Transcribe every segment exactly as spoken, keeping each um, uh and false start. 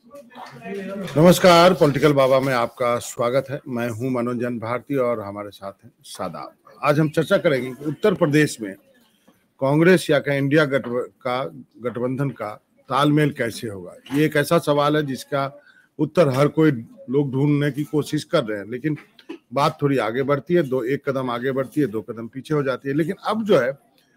नमस्कार, पॉलिटिकल बाबा में आपका स्वागत है। मैं हूं मनोरंजन भारती और हमारे साथ हैं शादाब। आज हम चर्चा करेंगे कि उत्तर प्रदेश में कांग्रेस या का इंडिया गठ का गठबंधन का तालमेल कैसे होगा। ये एक ऐसा सवाल है जिसका उत्तर हर कोई लोग ढूंढने की कोशिश कर रहे हैं, लेकिन बात थोड़ी आगे बढ़ती है, दो एक कदम आगे बढ़ती है, दो कदम पीछे हो जाती है। लेकिन अब जो है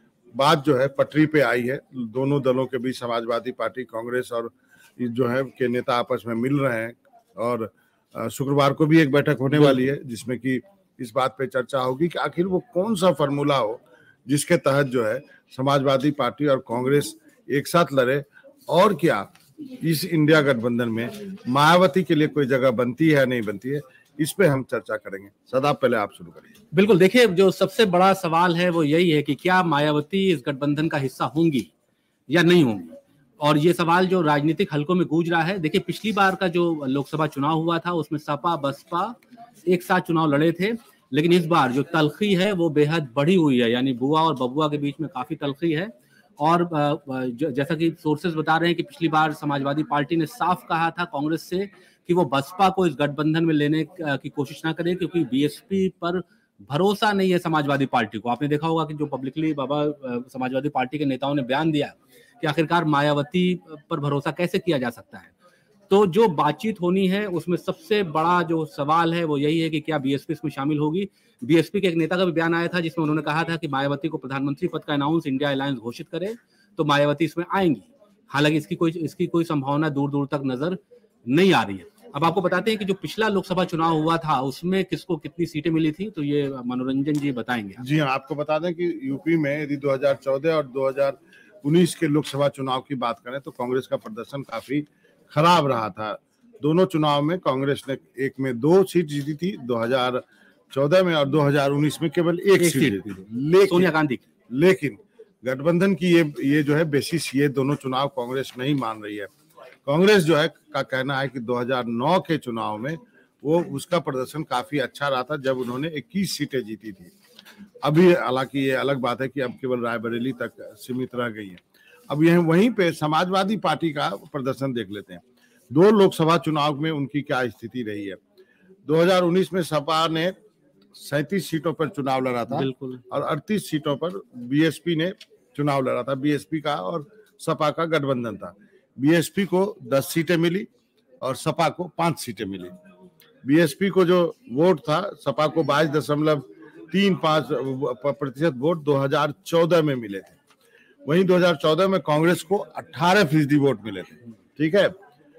बात जो है पटरी पे आई है। दोनों दलों के बीच समाजवादी पार्टी, कांग्रेस और जो है के नेता आपस में मिल रहे हैं और शुक्रवार को भी एक बैठक होने वाली है जिसमें कि इस बात पे चर्चा होगी कि आखिर वो कौन सा फॉर्मूला हो जिसके तहत जो है समाजवादी पार्टी और कांग्रेस एक साथ लड़े, और क्या इस इंडिया गठबंधन में मायावती के लिए कोई जगह बनती है या नहीं बनती है, इस पे हम चर्चा करेंगे। सदा पहले आप शुरू करिए। बिल्कुल, देखिए जो सबसे बड़ा सवाल है वो यही है कि क्या मायावती इस गठबंधन का हिस्सा होंगी या नहीं होंगी, और ये सवाल जो राजनीतिक हलकों में गूंज रहा है। देखिए पिछली बार का जो लोकसभा चुनाव हुआ था उसमें सपा बसपा एक साथ चुनाव लड़े थे, लेकिन इस बार जो तलखी है वो बेहद बढ़ी हुई है, यानी बुआ और बबुआ के बीच में काफी तलखी है। और जैसा कि सोर्सेज बता रहे हैं कि पिछली बार समाजवादी पार्टी ने साफ कहा था कांग्रेस से कि वो बसपा को इस गठबंधन में लेने की कोशिश ना करे, क्योंकि बीएसपी पर भरोसा नहीं है समाजवादी पार्टी को। आपने देखा होगा कि जो पब्लिकली बाबा समाजवादी पार्टी के नेताओं ने बयान दिया कि आखिरकार मायावती पर भरोसा कैसे किया जा सकता है। तो जो बातचीत होनी है उसमें सबसे बड़ा जो सवाल है वो यही है कि क्या बीएसपी इसमें शामिल होगी। बीएसपी के एक नेता का भी बयान आया था जिसमें उन्होंने कहा था कि मायावती को प्रधानमंत्री पद का अनाउंस इंडिया अलायंस घोषित करे तो मायावती इसमें आएंगी। हालांकि इसकी कोई इसकी कोई संभावना दूर दूर तक नजर नहीं आ रही है। अब आपको बताते हैं कि जो पिछला लोकसभा चुनाव हुआ था उसमें किसको कितनी सीटें मिली थी, तो ये मनोरंजन जी बताएंगे। जी हाँ, आपको बता दें कि यूपी में यदि दो हज़ार चौदह और दो हज़ार उन्नीस के लोकसभा चुनाव की बात करें तो कांग्रेस का प्रदर्शन काफी खराब रहा था। दोनों चुनाव में कांग्रेस ने एक में दो सीट जीती थी, दो हज़ार चौदह में, और दो हज़ार उन्नीस में केवल एक, एक सीट जीती थी, लेकिन सोनिया गांधी। लेकिन गठबंधन की ये ये जो है बेसिस ये दोनों चुनाव कांग्रेस नहीं मान रही है। कांग्रेस जो है का कहना है कि दो हज़ार नौ के चुनाव में वो उसका प्रदर्शन काफी अच्छा रहा था जब उन्होंने इक्कीस सीटें जीती थी। अभी हालांकि ये अलग बात है कि अब केवल रायबरेली तक सीमित रह गई है। अब यह वहीं पे समाजवादी पार्टी का प्रदर्शन देख लेते हैं। दो लोकसभा चुनाव में उनकी क्या स्थिति रही है। दो हज़ार उन्नीस में सपा ने सैंतीस सीटों पर चुनाव लड़ा था और अड़तीस सीटों पर बीएसपी ने चुनाव लड़ा था। बीएसपी का और सपा का गठबंधन था। बीएसपी को दस सीटें मिली और सपा को पांच सीटें मिली। बीएसपी को जो वोट था, सपा को बाईस दशमलव तीन पांच प्रतिशत वोट दो हज़ार चौदह में मिले थे। वहीं दो हज़ार चौदह में कांग्रेस को अठारह फीसदी वोट मिले थे। ठीक है,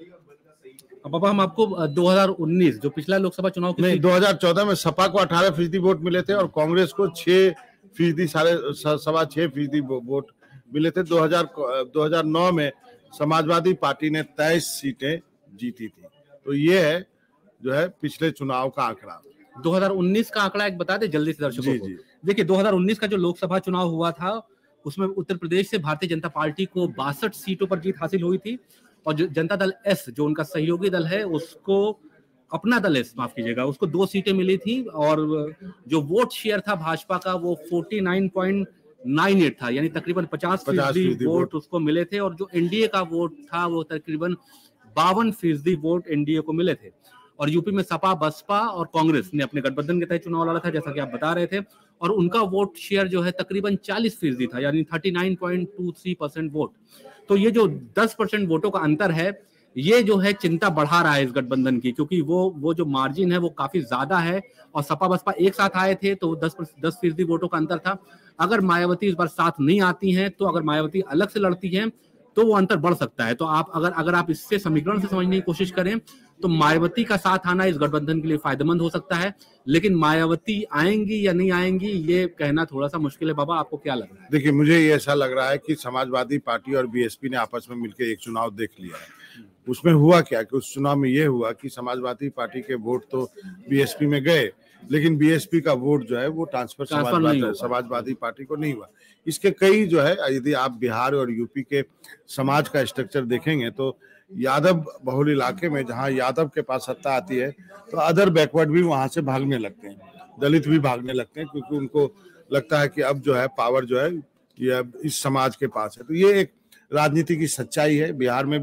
अब अब हम आपको दो हज़ार उन्नीस जो पिछला लोकसभा चुनाव नहीं, दो हज़ार चौदह में सपा को अठारह फीसदी वोट मिले थे और कांग्रेस को छह फीसदी साढ़े सवा छह फीसदी वोट मिले थे। दो हज़ार नौ में समाजवादी पार्टी ने तेईस सीटें जीती थी। तो ये है जो है पिछले चुनाव का आंकड़ा। दो हज़ार उन्नीस का आंकड़ा एक बता दे जल्दी से दर्शकों को। देखिए दो हज़ार उन्नीस का जो लोकसभा चुनाव हुआ था उसमें उत्तर प्रदेश से भारतीय जनता पार्टी को बासठ सीटों पर जीत हासिल हुई थी, और जो जनता दल एस जो उनका सहयोगी दल है उसको अपना दल एस माफ कीजिएगा उसको दो सीटें मिली थी, और जो वोट शेयर था भाजपा का वो उनचास पॉइंट अट्ठानवे था, यानी तकरीबन पचास फीसदी वोट उसको मिले थे। और जो एनडीए का वोट था वो तकरीबन बावन फीसदी वोट एनडीए को मिले थे। और यूपी में सपा बसपा और कांग्रेस ने अपने गठबंधन के तहत चुनाव लड़ा था जैसा कि आप बता रहे थे, और उनका वोट शेयर जो है तकरीबन चालीस फीसदी था, यानी उनतालीस पॉइंट दो तीन परसेंट वोट। तो ये जो दस परसेंट वोटों का अंतर है ये जो है चिंता बढ़ा रहा है इस गठबंधन की, क्योंकि वो वो जो मार्जिन है वो काफी ज्यादा है। और सपा बसपा एक साथ आए थे तो दस दस फीसदी वोटों का अंतर था। अगर मायावती इस बार साथ नहीं आती हैं तो अगर मायावती अलग से लड़ती हैं तो वो अंतर बढ़ सकता है। तो आप अगर अगर आप इससे समीकरण से समझने की कोशिश करें तो मायावती का साथ आना इस गठबंधन के लिए फायदेमंद हो सकता है, लेकिन मायावती आएंगी या नहीं आएंगी ये कहना थोड़ा सा मुश्किल है। बाबा आपको क्या लग रहा है? देखिए, मुझे ये ऐसा लग रहा है कि समाजवादी पार्टी और बीएसपी ने आपस में मिलकर एक चुनाव देख लिया है। उसमें हुआ क्या कि उस चुनाव में ये हुआ कि समाजवादी पार्टी के वोट तो बीएसपी में गए, लेकिन बीएसपी का वोट जो है वो ट्रांसफर समाजवादी समाजवादी पार्टी को नहीं हुआ। इसके कई जो है, यदि आप बिहार और यूपी के समाज का स्ट्रक्चर देखेंगे तो यादव बहुल इलाके में जहां यादव के पास सत्ता आती है तो अदर बैकवर्ड भी वहां से भागने लगते हैं, दलित भी भागने लगते हैं, क्योंकि उनको लगता है कि अब जो है पावर जो है ये इस समाज के पास है। तो ये एक राजनीति की सच्चाई है। बिहार में भी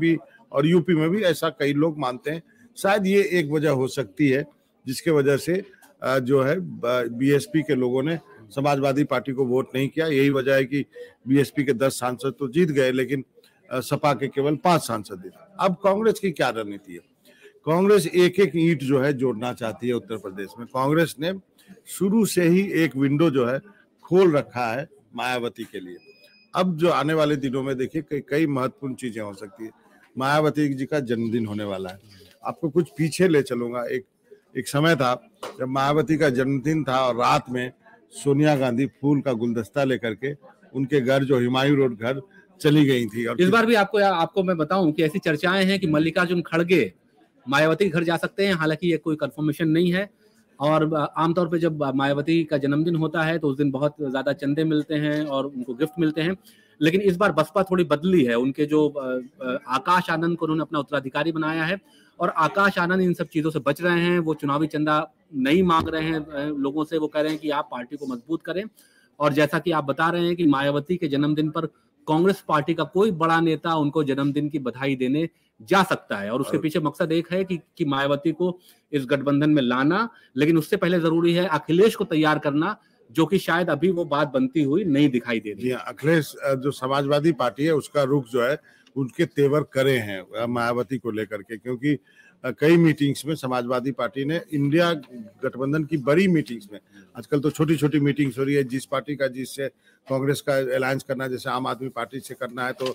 और यूपी में भी ऐसा कई लोग मानते हैं। शायद ये एक वजह हो सकती है जिसके वजह से जो है बीएसपी के लोगों ने समाजवादी पार्टी को वोट नहीं किया। यही वजह है कि बीएसपी के दस सांसद तो जीत गए, लेकिन सपा के केवल पांच सांसद जीते। अब कांग्रेस की क्या रणनीति है? कांग्रेस एक एक ईंट जो है जोड़ना चाहती है उत्तर प्रदेश में। कांग्रेस ने शुरू से ही एक विंडो जो है खोल रखा है मायावती के लिए। अब जो आने वाले दिनों में देखिए कई कई महत्वपूर्ण चीजें हो सकती है। मायावती जी का जन्मदिन होने वाला है। आपको कुछ पीछे ले चलूंगा। एक एक समय था जब मायावती का जन्मदिन था और रात में सोनिया गांधी फूल का गुलदस्ता लेकर के उनके घर, जो हुमायूं रोड घर, चली गई थी। और इस बार भी आपको आपको मैं बताऊं कि ऐसी चर्चाएं हैं कि मल्लिकार्जुन खड़गे मायावती के घर जा सकते हैं। हालांकि ये कोई कंफर्मेशन नहीं है। और आमतौर पे जब मायावती का जन्मदिन होता है तो उस दिन बहुत ज्यादा चंदे मिलते हैं और उनको गिफ्ट मिलते हैं। लेकिन इस बार बसपा थोड़ी बदली है। उनके जो आकाश आनंद को उन्होंने अपना उत्तराधिकारी बनाया है और आकाश आनंद इन सब चीजों से बच रहे हैं। वो चुनावी चंदा नहीं मांग रहे हैं लोगों से। वो कह रहे हैं कि आप पार्टी को मजबूत करें। और जैसा कि आप बता रहे हैं कि मायावती के जन्मदिन पर कांग्रेस पार्टी का कोई बड़ा नेता उनको जन्मदिन की बधाई देने जा सकता है और उसके पीछे मकसद एक है कि, कि मायावती को इस गठबंधन में लाना। लेकिन उससे पहले जरूरी है अखिलेश को तैयार करना, जो कि शायद अभी वो बात बनती हुई नहीं दिखाई दे रही। अखिलेश जो समाजवादी पार्टी है उसका रुख जो है उनके तेवर करे हैं मायावती को लेकर के, क्योंकि कई मीटिंग्स में समाजवादी पार्टी ने इंडिया गठबंधन की बड़ी मीटिंग्स में, आजकल तो छोटी छोटी मीटिंग्स हो रही है, जिस पार्टी का जिससे कांग्रेस का अलायंस करना है, जैसे आम आदमी पार्टी से करना है तो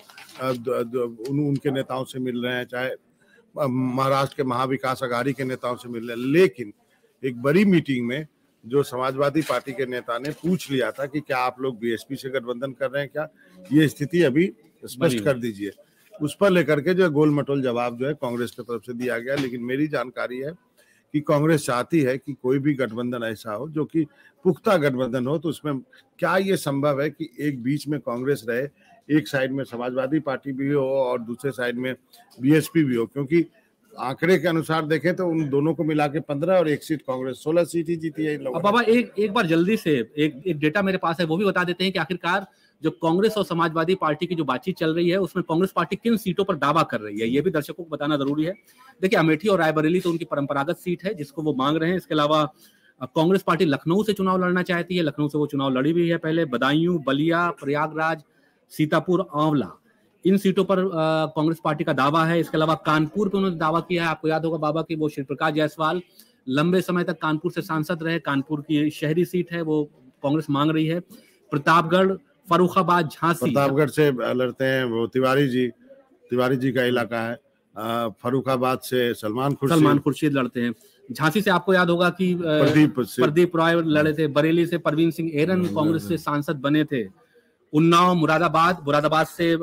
उन, उनके नेताओं से मिल रहे हैं, चाहे महाराष्ट्र के महाविकास अघाड़ी के नेताओं से मिल रहे हैं। लेकिन एक बड़ी मीटिंग में जो समाजवादी पार्टी के नेता ने पूछ लिया था कि क्या आप लोग बीएसपी से गठबंधन कर रहे हैं क्या, ये स्थिति अभी स्पष्ट कर दीजिए। उस पर लेकर के जो गोल मटोल जवाब जो है कांग्रेस की तरफ से दिया गया। लेकिन मेरी जानकारी है कि कांग्रेस चाहती है कि कोई भी गठबंधन ऐसा हो जो कि पुख्ता गठबंधन हो। तो उसमें क्या ये संभव है कि एक बीच में कांग्रेस रहे, एक साइड में समाजवादी पार्टी भी हो और दूसरे साइड में बीएसपी भी हो? क्योंकि आंकड़े के अनुसार देखें तो उन दोनों को मिला के पंद्रह और एक सीट कांग्रेस, सोलह सीट ही जीती है इन लोगों ने। बाबा एक एक बार जल्दी से एक एक डेटा मेरे पास है, वो भी बता देते हैं कि आखिरकार जो कांग्रेस और समाजवादी पार्टी की जो बातचीत चल रही है उसमें कांग्रेस पार्टी किन सीटों पर दावा कर रही है, ये भी दर्शकों को बताना जरूरी है। देखिए, अमेठी और रायबरेली तो उनकी परंपरागत सीट है जिसको वो मांग रहे हैं। इसके अलावा कांग्रेस पार्टी लखनऊ से चुनाव लड़ना चाहती है। लखनऊ से वो चुनाव लड़ी भी है पहले। बदायूं, बलिया, प्रयागराज, सीतापुर, आंवला, इन सीटों पर कांग्रेस पार्टी का दावा है। इसके अलावा कानपुर पे उन्होंने दावा किया है। आपको याद होगा बाबा की वो श्री प्रकाश जायसवाल लंबे समय तक कानपुर से सांसद रहे। कानपुर की शहरी सीट है, वो कांग्रेस मांग रही है। प्रतापगढ़, फर्रुखाबाद, झांसी, प्रतापगढ़ से लड़ते हैं वो तिवारी जी, तिवारी जी का इलाका है। फर्रुखाबाद से सलमान खुर्शीद सलमान खुर्शीद लड़ते हैं। झांसी से आपको याद होगा कि प्रदीप प्रदीप रॉय लड़े थे। बरेली से परवीन सिंह एरन कांग्रेस से सांसद बने थे। उन्नाव, मुरादाबाद, मुरादाबाद से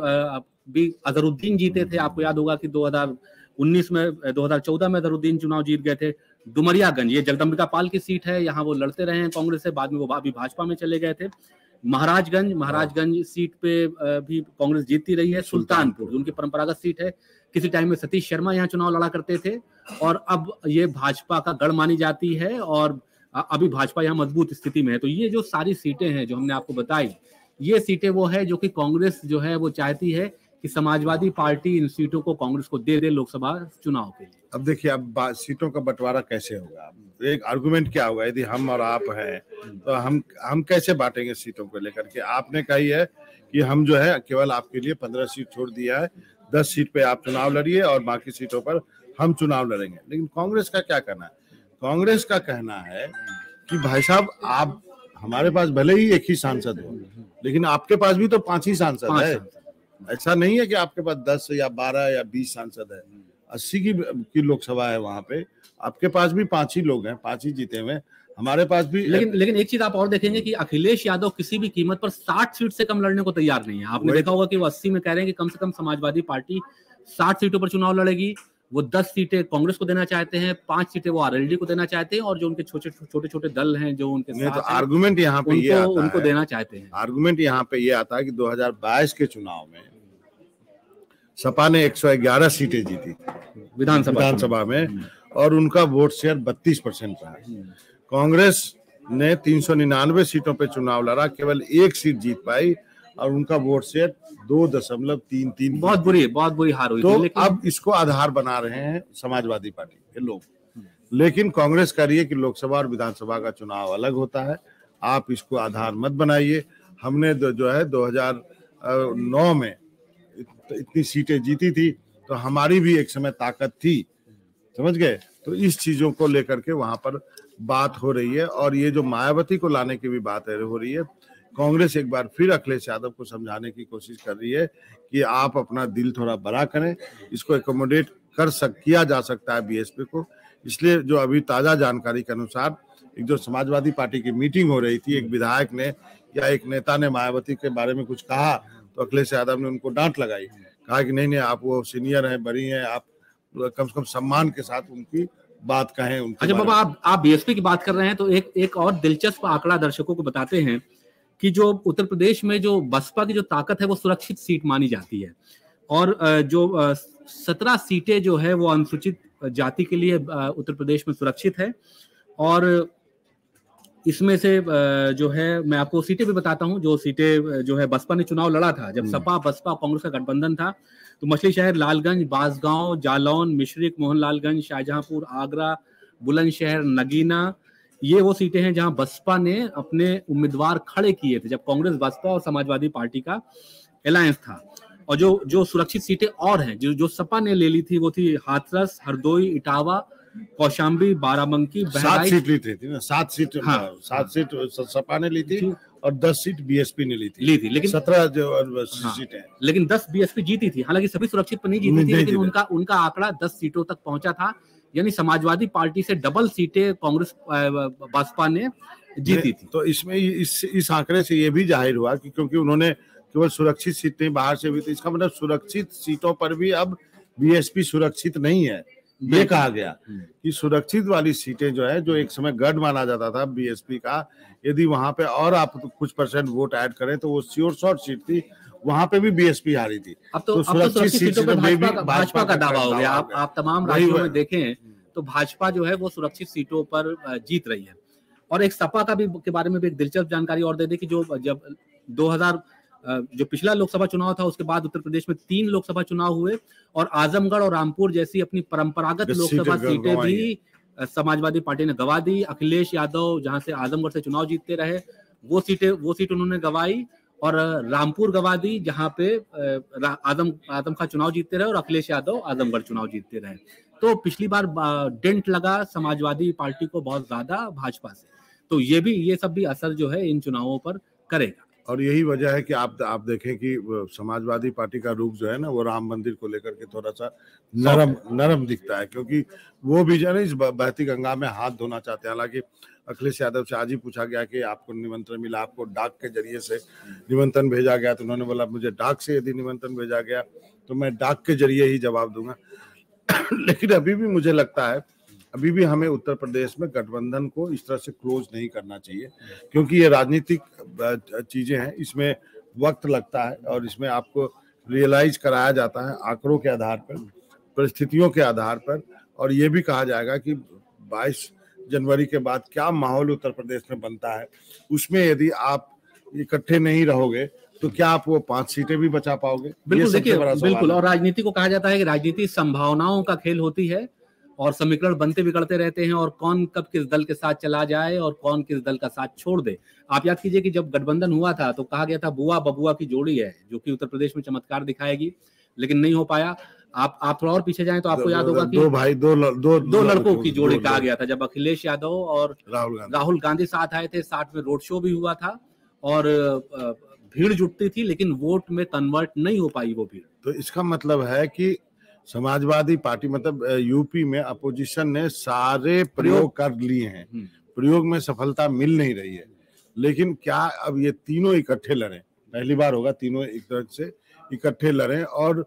भी अजहरुद्दीन जीते थे। आपको याद होगा कि दो हज़ार उन्नीस में दो हज़ार चौदह में अजहरुद्दीन चुनाव जीत गए थे। डुमरियागंज, ये जगदम्बिका पाल की सीट है, यहाँ वो लड़ते रहे हैं कांग्रेस से, बाद में वो अभी भाजपा में चले गए थे। महाराजगंज, महाराजगंज सीट पे भी कांग्रेस जीतती रही है। सुल्तानपुर उनकी परंपरागत सीट है। किसी टाइम में सतीश शर्मा यहाँ चुनाव लड़ा करते थे और अब ये भाजपा का गढ़ मानी जाती है और अभी भाजपा यहाँ मजबूत स्थिति में है। तो ये जो सारी सीटें हैं जो हमने आपको बताई, ये सीटें वो है जो कि कांग्रेस जो है वो चाहती है कि समाजवादी पार्टी इन सीटों को कांग्रेस को दे दे लोकसभा चुनाव के लिए। अब देखिए, अब सीटों का बंटवारा कैसे होगा, एक आर्गुमेंट क्या होगा? यदि हम और आप हैं तो हम हम कैसे बांटेंगे सीटों को लेकर के? आपने कही है कि हम जो है केवल आपके लिए पंद्रह सीट छोड़ दिया है, दस सीट पे आप चुनाव लड़िए और बाकी सीटों पर हम चुनाव लड़ेंगे। लेकिन कांग्रेस का क्या कहना है? कांग्रेस का कहना है कि भाई साहब, आप हमारे पास भले ही एक ही सांसद हो, लेकिन आपके पास भी तो पांच ही सांसद है। ऐसा नहीं है कि आपके पास दस या बारह या बीस सांसद है। अस्सी की की लोकसभा है, वहां पे आपके पास भी पांच ही लोग हैं, पांच ही जीते हुए। हमारे पास भी लेकिन लेकिन एक चीज आप और देखेंगे कि अखिलेश यादव किसी भी कीमत पर साठ सीट से कम लड़ने को तैयार नहीं है। आपने देखा होगा कि वो अस्सी में कह रहे हैं कि कम से कम समाजवादी पार्टी साठ सीटों पर चुनाव लड़ेगी। वो दस सीटें कांग्रेस को देना चाहते हैं, पांच सीटें वो आरएलडी को देना चाहते हैं और जो उनके छोटे छोटे छोटे दल हैं जो उनके साथ तो आर्गुमेंट यहाँ पे ये आता है, उनको देना चाहते हैं। आर्गुमेंट यहाँ पे ये आता है कि दो हज़ार बाईस के चुनाव में सपा ने एक सौ ग्यारह सीटें जीती विधानसभा विधानसभा में और उनका वोट शेयर बत्तीस परसेंट रहा। कांग्रेस ने तीन सौ निन्यानवे सीटों पे चुनाव लड़ा, केवल एक सीट जीत पाई और उनका वोट शेयर दो दशमलव तीन तीन बहुत बुरी बहुत बुरी हार हुई तो थी, लेकिन अब इसको आधार बना रहे हैं समाजवादी पार्टी के लोग। लेकिन कांग्रेस कह रही है कि लोकसभा और विधानसभा का चुनाव अलग होता है, आप इसको आधार मत बनाइए। हमने जो है दो हज़ार नौ में इतनी सीटें जीती थी, तो हमारी भी एक समय ताकत थी, समझ गए। तो इस चीजों को लेकर के वहां पर बात हो रही है, और ये जो मायावती को लाने की भी बात हो रही है, कांग्रेस एक बार फिर अखिलेश यादव को समझाने की कोशिश कर रही है कि आप अपना दिल थोड़ा बड़ा करें, इसको एकोमोडेट कर सक किया जा सकता है बीएसपी को। इसलिए जो अभी ताजा जानकारी के अनुसार एक जो समाजवादी पार्टी की मीटिंग हो रही थी, एक विधायक ने या एक नेता ने मायावती के बारे में कुछ कहा, तो अखिलेश यादव ने उनको डांट लगाई, कहा कि नहीं नहीं आप वो सीनियर हैं, बड़ी हैं, आप कम से कम सम्मान के साथ उनकी बात कहें। अच्छा बाबा, आप आप बीएसपी की बात कर रहे हैं, तो एक एक और दिलचस्प आंकड़ा दर्शकों को बताते हैं कि जो उत्तर प्रदेश में जो बसपा की जो ताकत है वो सुरक्षित सीट मानी जाती है, और जो सत्रह सीटें जो है वो अनुसूचित जाति के लिए उत्तर प्रदेश में सुरक्षित है। और इसमें से जो है मैं आपको सीटें भी बताता हूं, जो सीटें जो है बसपा ने चुनाव लड़ा था जब सपा बसपा कांग्रेस का गठबंधन था, तो मछली शहर, लालगंज, बांसगांव, जालौन, मिश्रिक, मोहनलालगंज, शाहजहांपुर, आगरा, बुलंदशहर, नगीना, ये वो सीटें हैं जहां बसपा ने अपने उम्मीदवार खड़े किए थे जब कांग्रेस, बसपा और समाजवादी पार्टी का अलायंस था। और जो जो सुरक्षित सीटें और हैं जो जो सपा ने ले ली थी, वो थी हाथरस, हरदोई, इटावा, कौशाम्बी, बाराबंकी, सात सीट ली थी ना, सात सीट हाँ, सात सीट सपा ने ली थी और दस सीट बीएसपी ने ली थी ली थी लेकिन सत्रह जो सीटें हाँ, लेकिन दस बीएसपी जीती थी। हालांकि सभी सुरक्षित पर नहीं जीती थी, लेकिन उनका उनका आंकड़ा दस सीटों तक पहुंचा था, यानी समाजवादी पार्टी से डबल सीटें कांग्रेस बसपा ने जीती थी। तो इसमें इस इस आंकड़े से ये भी जाहिर हुआ कि क्योंकि उन्होंने केवल सुरक्षित सीटें बाहर से भी थी, इसका मतलब सुरक्षित सीटों पर भी अब बीएसपी सुरक्षित नहीं है। ये कहा गया कि सुरक्षित वाली सीटें जो है, जो एक समय गढ़ माना जाता था बीएसपी का, यदि वहां पे और आप कुछ परसेंट वोट ऐड करें तो वो श्योर शॉर्ट सीट थी, वहां पे भी बीएसपी हारी थी। अब तो, तो सुरक्षित सीटों पे भाजपा का, भाजपा का दावा हो गया। आप आप तमाम राज्यों में देखें तो भाजपा जो है वो सुरक्षित सीटों पर जीत रही है। और एक सपा का भी के बारे में भी एक दिलचस्प जानकारी और दे दे कि जो जब दो हज़ार जो पिछला लोकसभा चुनाव था उसके बाद उत्तर प्रदेश में तीन लोकसभा चुनाव हुए, और आजमगढ़ और रामपुर जैसी अपनी परंपरागत लोकसभा सीटें भी समाजवादी पार्टी ने गंवा दी। अखिलेश यादव जहां से आजमगढ़ से चुनाव जीतते रहे, वो सीटें वो सीट उन्होंने गंवाई, और रामपुर गंवा दी जहां पे आजम आजम खां चुनाव जीतते रहे और अखिलेश यादव आजमगढ़ चुनाव जीतते रहे। तो पिछली बार डेंट लगा समाजवादी पार्टी को बहुत ज्यादा भाजपा से, तो ये भी ये सब भी असर जो है इन चुनावों पर करेगा। और यही वजह है कि आप आप देखें कि समाजवादी पार्टी का रुख जो है ना, वो राम मंदिर को लेकर के थोड़ा सा नरम नरम दिखता है, क्योंकि वो भी जो है इस बहती गंगा में हाथ धोना चाहते हैं। हालांकि अखिलेश यादव से आज ही पूछा गया कि आपको निमंत्रण मिला, आपको डाक के जरिए से निमंत्रण भेजा गया, तो उन्होंने बोला मुझे डाक से यदि निमंत्रण भेजा गया तो मैं डाक के जरिए ही जवाब दूंगा। लेकिन अभी भी मुझे लगता है, अभी भी हमें उत्तर प्रदेश में गठबंधन को इस तरह से क्लोज नहीं करना चाहिए, क्योंकि ये राजनीतिक चीजें हैं, इसमें वक्त लगता है और इसमें आपको रियलाइज कराया जाता है आंकड़ों के आधार पर, परिस्थितियों के आधार पर। और ये भी कहा जाएगा कि बाईस जनवरी के बाद क्या माहौल उत्तर प्रदेश में बनता है, उसमें यदि आप इकट्ठे नहीं रहोगे तो क्या आप वो पांच सीटें भी बचा पाओगे? बिल्कुल, देखिए बिल्कुल। और राजनीति को कहा जाता है कि राजनीति संभावनाओं का खेल होती है, और समीकरण बनते बिगड़ते रहते हैं, और कौन कब किस दल के साथ चला जाए और कौन किस दल का साथ छोड़ दे। आप याद कीजिए कि जब गठबंधन हुआ था तो कहा गया था बुआ बबुआ की जोड़ी है जो कि उत्तर प्रदेश में चमत्कार दिखाएगी, लेकिन नहीं हो पाया। आप आप थोड़ा और पीछे जाएं तो आपको याद होगा कि दो भाई दो ल, दो, दो लड़कों की जोड़ी कहा गया था जब अखिलेश यादव और राहुल गांधी राहुल गांधी साथ आए थे, साथ में रोड शो भी हुआ था और भीड़ जुटती थी, लेकिन वोट में कन्वर्ट नहीं हो पाई वो भीड़। तो इसका मतलब है कि समाजवादी पार्टी मतलब यूपी में अपोजिशन ने सारे प्रयोग कर लिए हैं, प्रयोग में सफलता मिल नहीं रही है। लेकिन क्या अब ये तीनों इकट्ठे लड़ें, पहली बार होगा तीनों एक तरह से इकट्ठे लड़ें और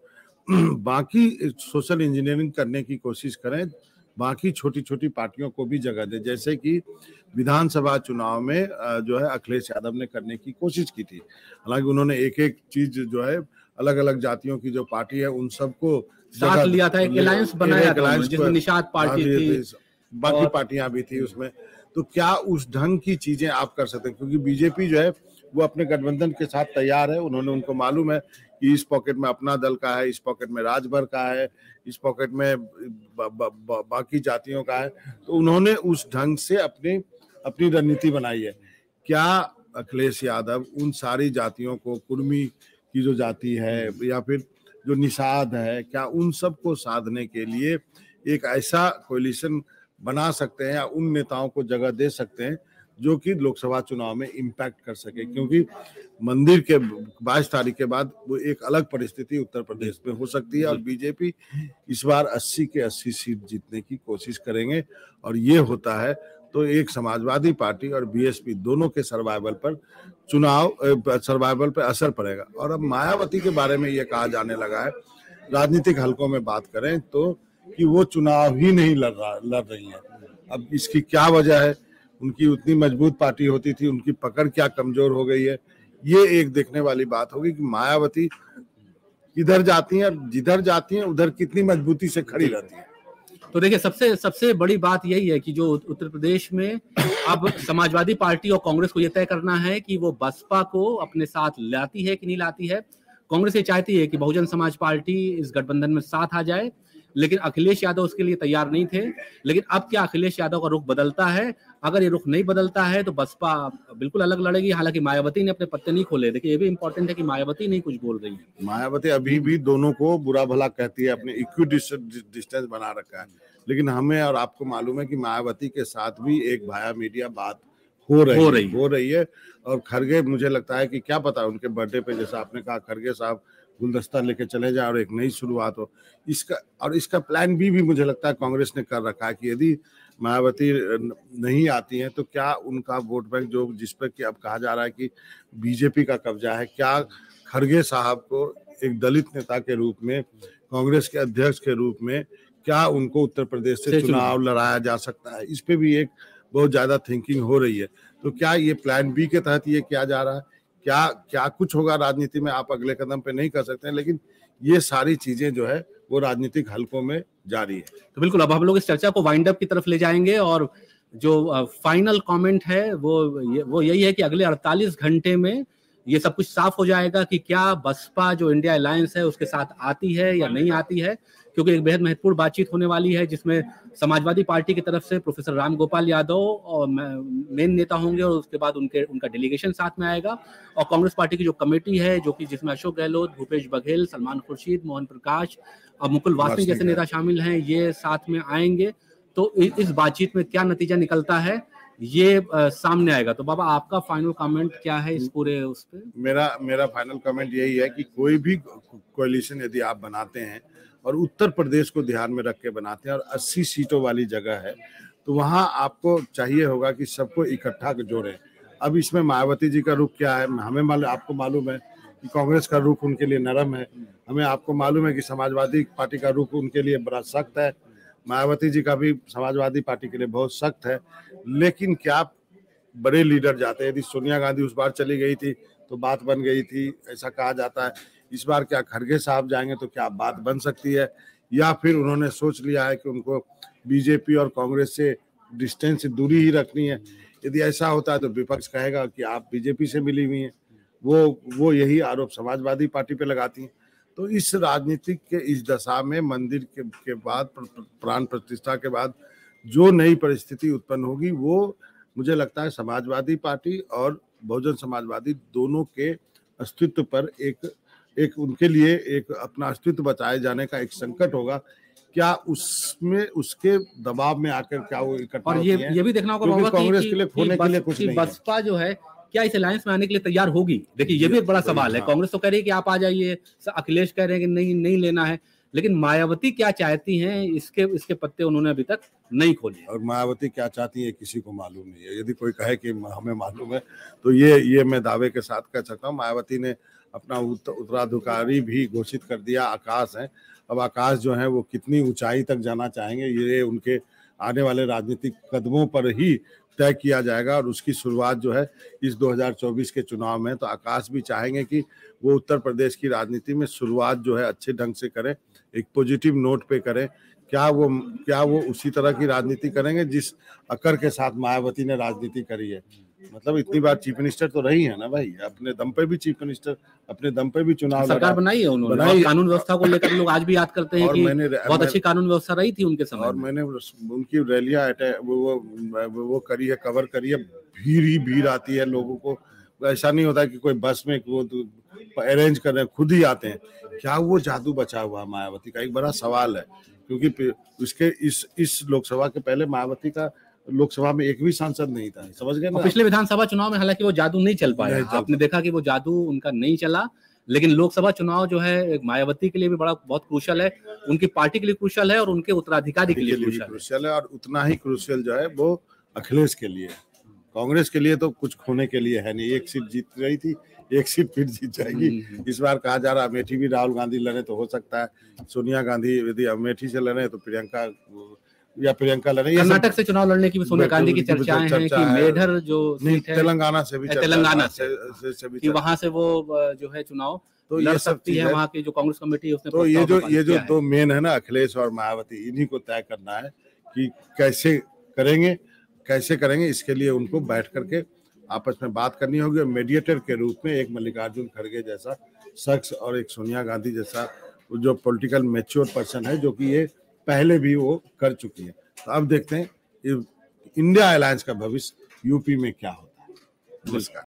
बाकी सोशल इंजीनियरिंग करने की कोशिश करें, बाकी छोटी छोटी पार्टियों को भी जगह दे, जैसे कि विधानसभा चुनाव में जो है अखिलेश यादव ने करने की कोशिश की थी। हालांकि उन्होंने एक एक चीज जो है अलग अलग जातियों की जो पार्टी है उन सबको साथ लिया था, एक अलायंस बनाया था जिसमें निषाद पार्टी थी, बाकी पार्टियां भी थी उसमें। तो क्या उस ढंग की चीजें आप कर सकते हैं? क्योंकि बीजेपी जो है वो अपने गठबंधन के साथ तैयार है, उन्होंने उनको मालूम है कि इस पॉकेट में अपना दल का है, इस पॉकेट में राजभर का है, इस पॉकेट में ब, ब, ब, बाकी जातियों का है। तो उन्होंने उस ढंग से अपनी अपनी रणनीति बनाई है। क्या अखिलेश यादव उन सारी जातियों को, कुर्मी की जो जाति है या फिर जो निषाद है, क्या उन सबको साधने के लिए एक ऐसा कोलिशन बना सकते हैं या उन नेताओं को जगह दे सकते हैं जो कि लोकसभा चुनाव में इम्पैक्ट कर सके? क्योंकि मंदिर के बाईस तारीख के बाद वो एक अलग परिस्थिति उत्तर प्रदेश में हो सकती है और बीजेपी इस बार अस्सी के अस्सी सीट जीतने की कोशिश करेंगे। और ये होता है तो एक समाजवादी पार्टी और बीएसपी दोनों के सर्वाइवल पर चुनाव सर्वाइवल पर असर पड़ेगा। और अब मायावती के बारे में ये कहा जाने लगा है, राजनीतिक हलकों में बात करें तो, कि वो चुनाव ही नहीं लड़ रहा लड़ रही है। अब इसकी क्या वजह है? उनकी उतनी मजबूत पार्टी होती थी, उनकी पकड़ क्या कमजोर हो गई है, ये एक देखने वाली बात होगी कि मायावती इधर जाती हैं, जिधर जाती हैं उधर कितनी मजबूती से खड़ी रहती है। तो देखिए, सबसे सबसे बड़ी बात यही है कि जो उत्तर प्रदेश में अब समाजवादी पार्टी और कांग्रेस को यह तय करना है कि वो बसपा को अपने साथ लाती है कि नहीं लाती है। कांग्रेस ये चाहती है कि बहुजन समाज पार्टी इस गठबंधन में साथ आ जाए, लेकिन अखिलेश यादव उसके लिए तैयार नहीं थे। लेकिन अब क्या अखिलेश यादव का रुख बदलता है? अगर ये रुख नहीं बदलता है तो बसपा बिल्कुल अलग लड़ेगी। हालांकि मायावती ने अपने पत्ते नहीं खोले। देखिए, ये भी इंपॉर्टेंट है कि मायावती नहीं कुछ बोल रही है। मायावती अभी भी दोनों को बुरा भला कहती है, अपने इक्वी डिस्टेंस बना रखा है। लेकिन हमें और आपको मालूम है कि मायावती के साथ भी एक भाया मीडिया बात हो रही हो रही हो रही है। और खरगे, मुझे लगता है कि क्या पता उनके बर्थडे पे, जैसा आपने कहा, खरगे साहब गुलदस्ता लेके चले जाए और एक नई शुरुआत हो। इसका और इसका प्लान बी भी मुझे लगता है कांग्रेस ने कर रखा है कि यदि मायावती नहीं आती हैं तो क्या उनका वोट बैंक, जो जिस पर कि अब कहा जा रहा है कि बीजेपी का कब्जा है, क्या खरगे साहब को एक दलित नेता के रूप में, कांग्रेस के अध्यक्ष के रूप में, क्या उनको उत्तर प्रदेश से चुनाव लड़ाया जा सकता है? इस पे भी एक बहुत ज्यादा थिंकिंग हो रही है। तो क्या ये प्लान बी के तहत ये किया जा रहा है? क्या क्या कुछ होगा राजनीति में, आप अगले कदम पे नहीं कर सकते हैं, लेकिन ये सारी चीजें जो है वो राजनीतिक हलकों में जारी है। तो बिल्कुल, अब हम लोग इस चर्चा को वाइंड अप की तरफ ले जाएंगे और जो फाइनल कमेंट है वो ये, वो यही है कि अगले अड़तालीस घंटे में ये सब कुछ साफ हो जाएगा कि क्या बसपा जो इंडिया अलायंस है उसके साथ आती है या नहीं आती है। क्योंकि एक बेहद महत्वपूर्ण बातचीत होने वाली है जिसमें समाजवादी पार्टी की तरफ से प्रोफेसर राम गोपाल यादव और मेन नेता होंगे और उसके बाद उनके उनका डेलीगेशन साथ में आएगा। और कांग्रेस पार्टी की जो कमेटी है, जो कि जिसमें अशोक गहलोत, भूपेश बघेल, सलमान खुर्शीद, मोहन प्रकाश और मुकुल वासनिक जैसे नेता शामिल हैं, ये साथ में आएंगे। तो इस बातचीत में क्या नतीजा निकलता है ये आ, सामने आएगा। तो बाबा, आपका फाइनल कमेंट क्या है इस पूरे उस पे? मेरा मेरा फाइनल कमेंट यही है कि कोई भी कोalition यदि आप बनाते हैं और उत्तर प्रदेश को ध्यान में रख के बनाते हैं और अस्सी सीटों वाली जगह है, तो वहां आपको चाहिए होगा कि सबको इकट्ठा जोड़ें। अब इसमें मायावती जी का रुख क्या है? हमें मालूम, आपको मालूम है कि कांग्रेस का रुख उनके लिए नरम है। हमें आपको मालूम है कि समाजवादी पार्टी का रुख उनके लिए बड़ा सख्त है। मायावती जी का भी समाजवादी पार्टी के लिए बहुत सख्त है। लेकिन क्या बड़े लीडर जाते हैं? यदि सोनिया गांधी उस बार चली गई थी तो बात बन गई थी, ऐसा कहा जाता है। इस बार क्या खड़गे साहब जाएंगे तो क्या बात बन सकती है? या फिर उन्होंने सोच लिया है कि उनको बीजेपी और कांग्रेस से डिस्टेंस, दूरी ही रखनी है? यदि ऐसा होता है तो विपक्ष कहेगा कि आप बीजेपी से मिली हुई हैं। वो वो यही आरोप समाजवादी पार्टी पे लगाती हैं। तो इस राजनीतिक के इस दशा में मंदिर के, के बाद, प्राण प्रतिष्ठा के बाद जो नई परिस्थिति उत्पन्न होगी, वो मुझे लगता है समाजवादी पार्टी और बहुजन समाजवादी दोनों के अस्तित्व पर एक एक उनके लिए एक अपना अस्तित्व बचाए जाने का एक संकट होगा। क्या उसमें उसके दबाव में आकर क्या वो इकट्ठा और ये ये भी देखना होगा कांग्रेस के लिए खोने के लिए कुछ नहीं है। बसपा जो है क्या इस अलायंस में आने के लिए तैयार होगी? देखिए, ये भी एक बड़ा सवाल है। कांग्रेस तो कह रही है कि आप आ जाइए, अखिलेश कह रहे हैं कि नहीं नहीं लेना है, लेकिन मायावती क्या चाहती हैं, इसके इसके पत्ते उन्होंने अभी तक नहीं खोले। और मायावती क्या चाहती है किसी को मालूम नहीं है। यदि कोई कहे कि हमें मालूम है तो ये ये मैं दावे के साथ कह सकता हूँ। मायावती ने अपना उत्तराधिकारी भी घोषित कर दिया, आकाश है। अब आकाश जो है वो कितनी ऊंचाई तक जाना चाहेंगे, ये उनके आने वाले राजनीतिक कदमों पर ही तय किया जाएगा। और उसकी शुरुआत जो है इस दो हज़ार चौबीस के चुनाव में, तो आकाश भी चाहेंगे कि वो उत्तर प्रदेश की राजनीति में शुरुआत जो है अच्छे ढंग से करें, एक पॉजिटिव नोट पे करें। क्या वो क्या वो उसी तरह की राजनीति करेंगे जिस अकर के साथ मायावती ने राजनीति करी है? मतलब इतनी बार चीफ मिनिस्टर तो रही है ना भाई, अपने दम पे भी चीफ मिनिस्टर, अपने दम पे भी चुनाव सरकार बनाई है उन्होंने, बनाई। कानून व्यवस्था को लेकर लोग आज भी याद करते हैं कि बहुत अच्छी कानून व्यवस्था रही थी उनके समय। और मैंने उनकी रैलियां वो वो वो करी है, कवर करी है, भीड़ ही भीड़ आती है लोगों को। ऐसा नहीं होता कि कोई बस में वो अरेंज कर रहे हैं, खुद ही आते हैं। क्या वो जादू बचा हुआ मायावती का, एक बड़ा सवाल है, क्योंकि उसके इस इस लोकसभा के पहले मायावती का लोकसभा में एक भी सांसद नहीं था, समझ गए ना। पिछले विधानसभा चुनाव में हालांकि वो जादू नहीं चल पाया, आपने देखा कि वो जादू उनका नहीं चला, लेकिन लोकसभा चुनाव जो है मायावती के लिए भी बड़ा बहुत क्रूशियल है, उनकी पार्टी के लिए क्रूशियल है और उनके उत्तराधिकारी के लिए क्रूशियल है, और उतना ही क्रूशियल जो है वो अखिलेश के लिए। कांग्रेस के लिए तो कुछ खोने के लिए है नहीं, एक सीट जीत रही थी, एक सीट फिर जीत जाएगी। इस बार कहा जा रहा है अमेठी भी राहुल गांधी लड़े तो हो सकता है, सोनिया गांधी यदि अमेठी से लड़े तो प्रियंका या प्रियंका लड़े। कर्नाटक से चुनाव लड़ने की भी सोनिया गांधी की चर्चाएं हैं कि मेढर जो सीट है तेलंगाना से भी, तेलंगाना से भी वहां से वो जो है चुनाव तो ये सकती है, वहां की जो कांग्रेस कमेटी है उसने। तो ये जो ये जो दो मेन है ना, अखिलेश और मायावती, इन्हीं को तय करना है कि कैसे करेंगे कैसे करेंगे इसके लिए उनको बैठ करके आपस में बात करनी होगी। और मीडिएटर के रूप में एक मल्लिकार्जुन खड़गे जैसा शख्स और एक सोनिया गांधी जैसा जो पॉलिटिकल मैच्योर पर्सन है, जो कि ये पहले भी वो कर चुकी है। तो अब देखते हैं इंडिया अलायंस का भविष्य यूपी में क्या होता है। नमस्कार।